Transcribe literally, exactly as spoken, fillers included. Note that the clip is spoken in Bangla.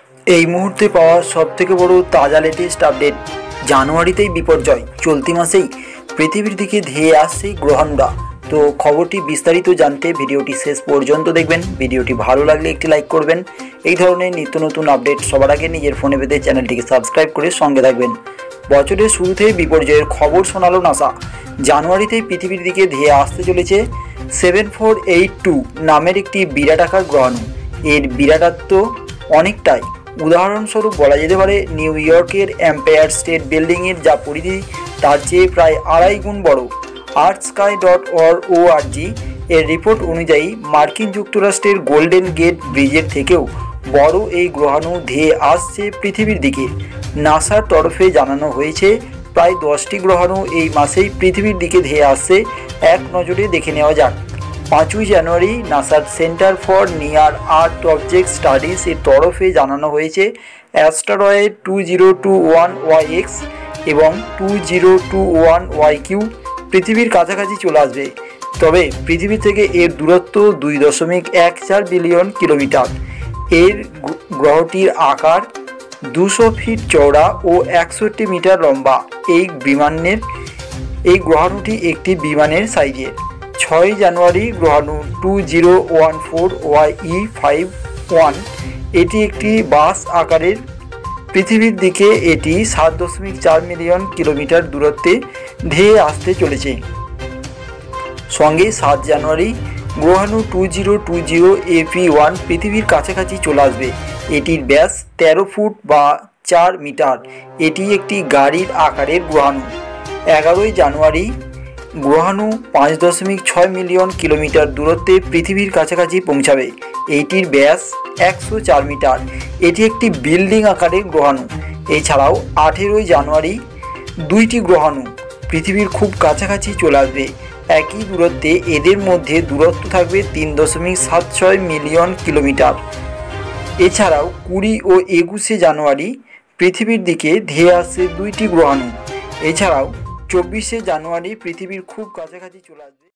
এই মুহূর্তে পাওয়া সবথেকে বড় তাজা লেটেস্ট আপডেট। জানুয়ারিতেই বিপর্যয়, চলতি মাসেই পৃথিবীর দিকে ধেয়ে আসছে গ্রহাণুরা। তো খবরটি বিস্তারিত জানতে ভিডিওটি শেষ পর্যন্ত দেখবেন। ভিডিওটি ভালো লাগলে একটি লাইক করবেন। এই ধরনের নিত্য নতুন আপডেট সবার আগে নিজের ফোনে পেতে চ্যানেলটিকে সাবস্ক্রাইব করে সঙ্গে থাকবেন। বছরের শুরুতেই বিপর্যয়ের খবর শোনালো নাসা। জানুয়ারিতেই পৃথিবীর দিকে ধেয়ে আসতে চলেছে সেভেন ফোর এইট টু নামের একটি বিরাটাকার গ্রহাণু। এর বিরাটত্ব অনেকটাই, উদাহরণস্বরূপ বলা যেতে পারে নিউ ইয়র্কের এম্পায়ার স্টেট বিল্ডিংয়ের যা পরিধি তার চেয়ে প্রায় আড়াই গুণ বড়। আর্থ স্কাই ডট ও আর জি এর রিপোর্ট অনুযায়ী মার্কিন যুক্তরাষ্ট্রের গোল্ডেন গেট ব্রিজের থেকেও বড় এই গ্রহাণু ধেয়ে আসছে পৃথিবীর দিকে। নাসার তরফে জানানো হয়েছে প্রায় দশটি গ্রহাণু এই মাসেই পৃথিবীর দিকে ধেয়ে আসছে। এক নজরে দেখে নেওয়া যাক। পাঁচই জানুয়ারি নাসার center for near earth object studies এর তরফে জানানো হয়েছে asteroid two zero two one Y X এবং two zero two one Y Q পৃথিবীর কাছাকাছি চলে আসবে। তবে পৃথিবী থেকে এর দূরত্ব দুই দশমিক এক চার বিলিয়ন কিলোমিটার। এর গ্রহটির আকার দুশো ফিট চওড়া ও একষট্টি মিটার লম্বা। এই বিমানের এই গ্রহাণুটি একটি বিমানের সাইজের। ছয় জানুয়ারি গ্রহাণু two zero one four Y E five one এটি একটি বাস আকারের। পৃথিবীর দিকে এটি সাত দশমিক চার মিলিয়ন কিলোমিটার দূরত্বে ধেয়ে আসতে চলেছে। সঙ্গে সাত জানুয়ারি গ্রহাণু two zero two zero A P পৃথিবীর কাছাকাছি চলে আসবে। এটির ব্যাস তেরো ফুট বা চার মিটার। এটি একটি গাড়ির আকারের গ্রহাণু। এগারোই জানুয়ারি গ্রহাণু পাঁচ দশমিক ছয় মিলিয়ন কিলোমিটার দূরত্বে পৃথিবীর কাছাকাছি পৌঁছাবে। এইটির ব্যাস একশো চার মিটার। এটি একটি বিল্ডিং আকারের গ্রহাণু। এছাড়াও আঠেরোই জানুয়ারি দুইটি গ্রহাণু পৃথিবীর খুব কাছাকাছি চলে আসবে। একই দূরত্বে এদের মধ্যে দূরত্ব থাকবে তিন দশমিক সাত ছয় মিলিয়ন কিলোমিটার। এছাড়াও কুড়ি ও একুশে জানুয়ারি পৃথিবীর দিকে ধেয়ে আসছে দুইটি গ্রহাণু। এছাড়াও চব্বিশে জানুয়ারি পৃথিবীর খুব কাছাকাছি চলে আসবে।